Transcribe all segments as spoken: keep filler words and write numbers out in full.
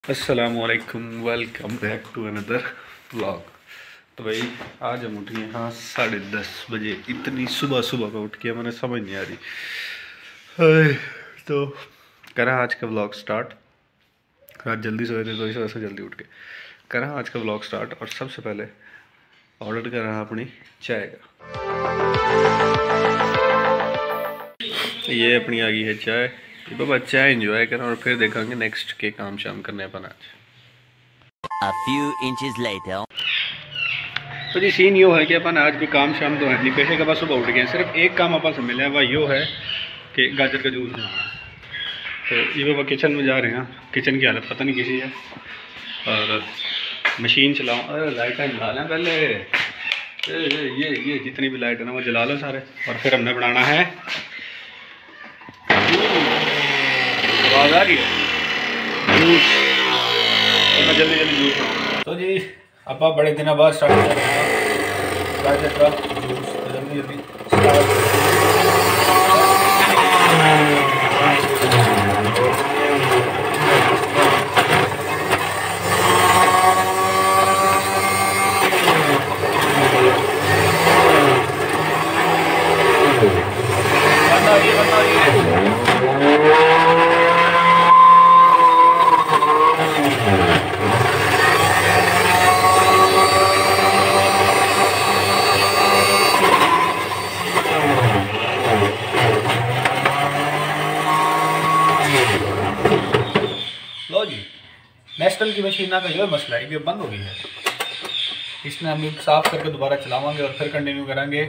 अस्सलामुअलैकुम, welcome back to another vlog. तो भाई आज हम उठे हाँ साढ़े दस बजे। इतनी सुबह सुबह में उठ के मैंने समझ नहीं आ रही। तो करा आज का व्लॉग स्टार्ट। आज जल्दी सोए थे तो इस वजह से जल्दी उठ के करा आज का व्लॉग स्टार्ट। और सबसे पहले ऑर्डर कर रहा अपनी चाय का। ये अपनी आ गई है चाय। बाबा चाय एंजॉय करें और फिर देखेंगे नेक्स्ट के काम शाम करने अपन आज। A few inches later. तो जी सीन यो है कि अपन आज भी काम शाम तो है नहीं, पैसे के बाद सुबह उठ गए। सिर्फ एक काम अपन से मिला है, वह यो है कि गाजर का जूस बनाना। तो ये बाबा किचन में जा रहे हैं। किचन की हालत पता नहीं किसी है। और मशीन चलाऊँ। अरे लाइटें जला लें पहले। ये ये ये जितनी भी लाइट है ना वो जला लो सारे। और फिर हमने बनाना है, आवाज़ आ रही है, जूस। तो मैं जल्दी जल्दी जूस बनाऊँ। तो जी अपा बड़े दिनों बाद स्टार्ट कर रहे हैं गाजर का जूस। तो जल्दी जल्दी स्टार्ट। बंदा ये बंदा ये लो जी। नेस्टल की मशीन ना का जो मसला है कि बंद हो गई है। इसने हम साफ करके दोबारा चलावांगे और फिर कंटिन्यू करेंगे।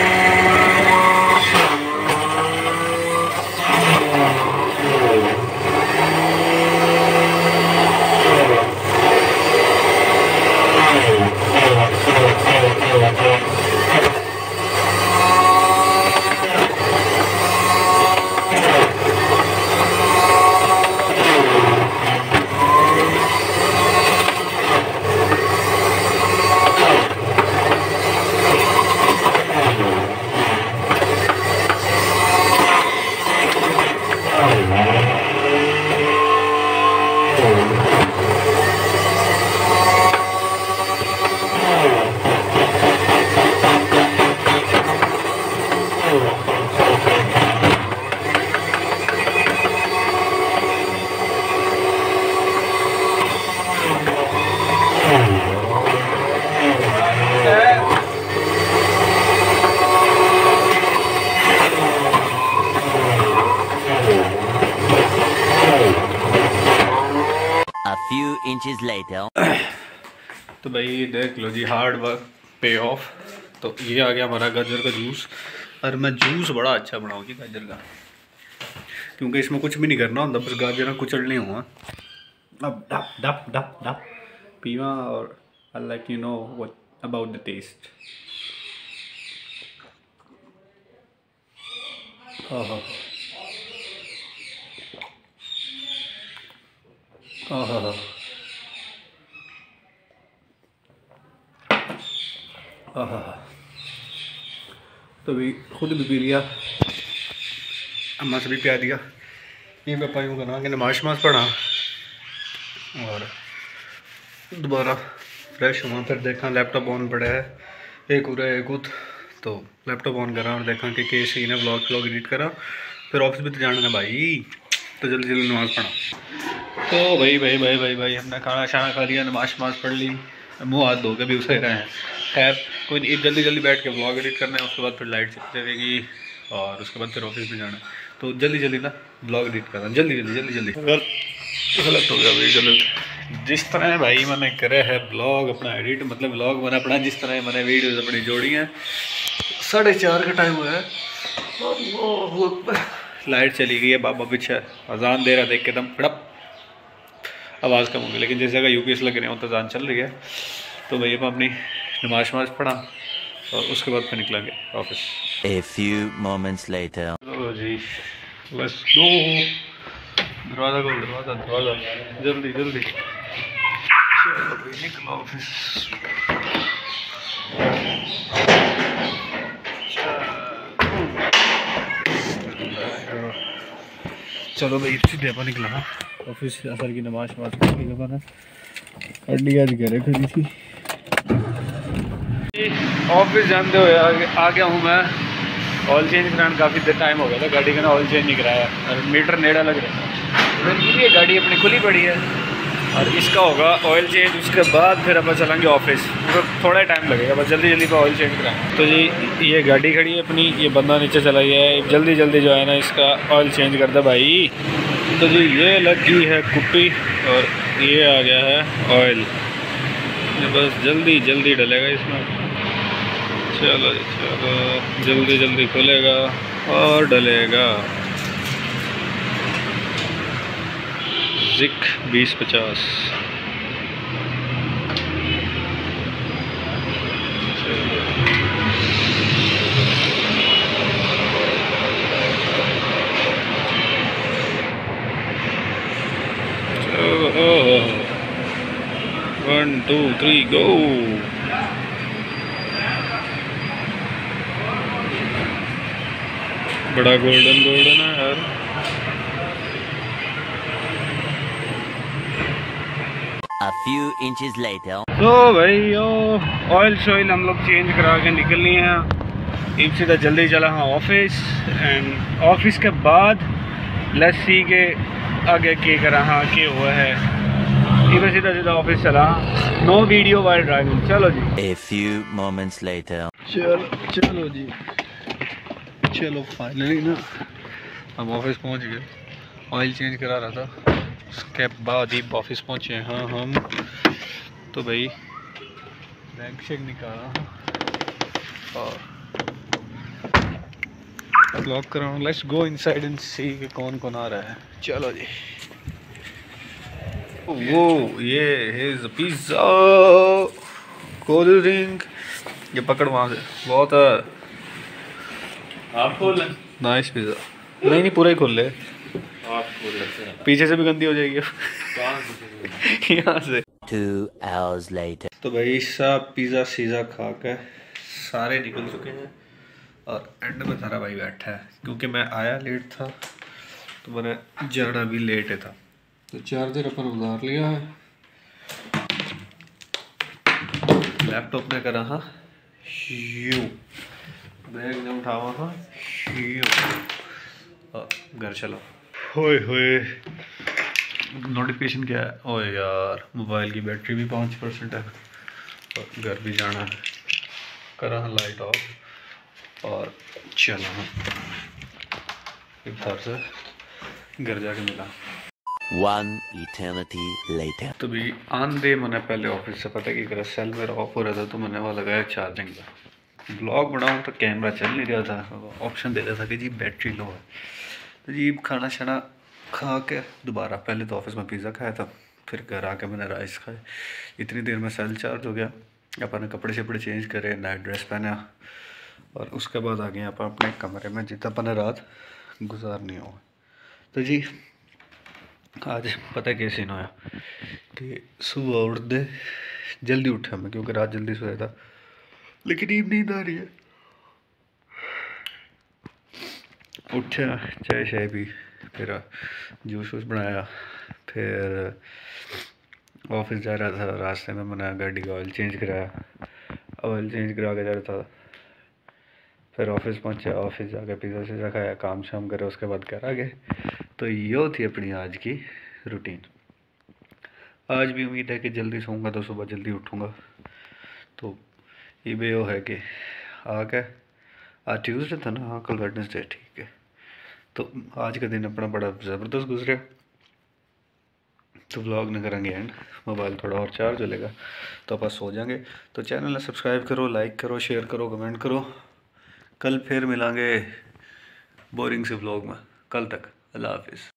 A few inches later. तो भाई देख लो जी, हार्ड वर्क पे ऑफ। तो ये आ गया हमारा गाजर का जूस। और मैं जूस बड़ा अच्छा बनाऊँगी गाजर का, क्योंकि इसमें कुछ भी नहीं करना होता, बस गाजर कुचलने हुआ। अब डप डप डप डप पीवा। और I like you know what about the taste. हाँ हाँ हाँ हाँ हाँ हाँ हाँ। तो भी खुद भी पी लिया, अम्मा से भी पिया दिया। ये पापा यूँ करना कि नमाज शमाज पढ़ा और दोबारा फ्रेश हुआ। फिर देखा लैपटॉप ऑन पड़ा है, एक उरा एक उत। तो लैपटॉप ऑन करा और देखा कि के सी ने व्लॉग व्लॉग एडिट करा। फिर ऑफिस भी तो जाना है भाई, तो जल्दी जल्दी नमाज़ पढ़ा। तो भाई भाई भाई भाई भाई हमने खाना शाना खा लिया, नमाज शमाज पढ़ ली, मुँह हाथ धो के भी उसे रहे हैं। खैर कोई नहीं, जल्दी जल्दी बैठ के व्लॉग एडिट करना है। उसके बाद फिर लाइट चलती रहेगी और उसके बाद फिर ऑफिस में जाना है। तो जल्दी जल्दी ना व्लॉग एडिट करना, जल्दी जल्दी जल्दी जल्दी। अगर गलत हो गया भाई, गलत। जिस तरह भाई मैंने करे है ब्लॉग अपना एडिट, मतलब ब्लॉग मैंने अपना जिस तरह मैंने वीडियोज़ अपनी जोड़ी हैं। साढ़े चार का टाइम हुआ है, लाइट चली गई है। बाबा पीछे अजान दे रहा, देख के दम कड़प आवाज़ कम होगी। लेकिन जिस जगह यू पी एस लग रहे हैं तो अजान चल रही है। तो भैया मैं अपनी नमाज शमाज पढ़ा और उसके बाद फिर निकलेंगे office. A few moments later. चलो जी बस दो दरवाज़ा खोल, दरवाज़ा दरवाज़ा जल्दी जल्दी। चलो भाई निकलो ऑफिस। चलो भाई सीधे अपन निकला। ऑफिस असर की नमाज शमाज पढ़ी तो मैंने गाड़ी आज घरे खड़ी थी। ऑफिस जानते हुए आ गया हूँ मैं। ऑयल चेंज कराने काफ़ी देर टाइम हो गया था, गाड़ी का ना ऑयल चेंज नहीं कराया और मीटर नेड़ा लग रहा था। मैंने ये गाड़ी अपनी खुली पड़ी है और इसका होगा ऑयल चेंज, उसके बाद फिर अपन चलेंगे ऑफिस। तो थोड़ा टाइम लगेगा, बस जल्दी जल्दी पे ऑयल चेंज कराएंगे। तो जी ये गाड़ी खड़ी है अपनी, ये बंदा नीचे चला गया है, जल्दी जल्दी जो है ना इसका ऑयल चेंज कर दे भाई। तो जी ये लगी है कुप्पी और ये आ गया है ऑयल, ये बस जल्दी जल्दी डलेगा इसमें। चलो जी चलो, जल्दी जल्दी खुलेगा और डलेगा। जिक बीस पचास। One two three go. बड़ा गोल्डन गोल्डन है यार। A few inches later. तो भाई यो ऑयल शॉइल हम लोग चेंज करा के निकल लिए हैं। एक सीधा जल्दी चला हाँ ऑफिस, एंड ऑफिस के बाद लेट्स सी के आगे के करा हाँ के हुआ है। सीधा सीधा सीधा ऑफिस चला, नो वीडियो वाइल ड्राइविंग। चलो जी। A few moments later. चलो चलो जी चलो, फाइनली ना हम ऑफिस पहुंच गए। ऑयल चेंज करा रहा था, उसके बाद ही ऑफिस पहुंचे हैं हाँ हम। तो भाई बैंक शेक निकाला और ब्लॉक कराऊँ। Let's go inside and see कि कौन कौन आ रहा है। चलो जी। वो ये है पिज़्ज़ा, कोल्ड ड्रिंक, ये पकड़ वहाँ से बहुत है। आप खोल लें। Nice pizza. नहीं नहीं पूरा ही खोल ले, आप खोल लेते। पीछे से भी गंदी हो जाएगी यहाँ से। Two hours later. तो भाई सब पिज़्ज़ा सीज़ा खा के सारे निकल चुके हैं और एंड में तारा भाई बैठा है, क्योंकि मैं आया लेट था तो मैंने जाना भी लेट था। तो चार्जर अपन उतार लिया है, लैपटॉप ने करा हाँ यू, बैग ने उठावा हाँ यू, और घर चलो। होए होए नोटिफिकेशन क्या है? ओए यार मोबाइल की बैटरी भी पाँच परसेंट है और घर भी जाना है। करा लाइट ऑफ और चला इधर से घर जाके मिला। One eternity later. तो भी आन दे मैंने पहले ऑफिस से पता कि करा सेल मेरा ऑफ हो रहा था, तो मैंने वहाँ लगाया चार्जिंग का। ब्लॉग बनाऊँ तो कैमरा चल नहीं रहा था, ऑप्शन दे रहा था कि जी बैटरी लो है। तो जी खाना शाना खा के दोबारा, पहले तो ऑफिस में पिज़्ज़ा खाया था, फिर घर आके मैंने राइस खाए। इतनी देर में सेल चार्ज हो गया, अपन कपड़े शपड़े चेंज करे, नाइट ड्रेस पहना और उसके बाद आ गए अपन अपने कमरे में जितना अपन रात गुजारनी हो। तो जी आज पता कैसे सीन होया कि सुबह उठ दे जल्दी उठा मैं, क्योंकि रात जल्दी सोया था, लेकिन नींद नींद आ रही है। उठा, चाय शाय पी, फिर जूस वूस बनाया, फिर ऑफिस जा रहा था। रास्ते में मैंने गाड़ी का ऑयल चेंज कराया, ऑयल चेंज करा के जा रहा था। फिर ऑफिस पहुंचा, ऑफिस जाके पिज़्ज़ा सीज़ा खाया, काम शाम करे, उसके बाद घर आ गए। तो यो थी अपनी आज की रूटीन। आज भी उम्मीद है कि जल्दी सोऊंगा तो सुबह जल्दी उठूँगा। तो ये भी वो है कि आके आज ट्यूसडे था ना, हाँ कल वेडनेसडे, ठीक है। तो आज का दिन अपना बड़ा ज़बरदस्त गुजरा। तो व्लॉग न करेंगे एंड, मोबाइल थोड़ा और चार्ज हो लेगा तो आप सो जाएंगे। तो चैनल सब्सक्राइब करो, लाइक करो, शेयर करो, कमेंट करो। कल फिर मिलांगे बोरिंग से व्लॉग में। कल तक अल्लाह हाफिज़।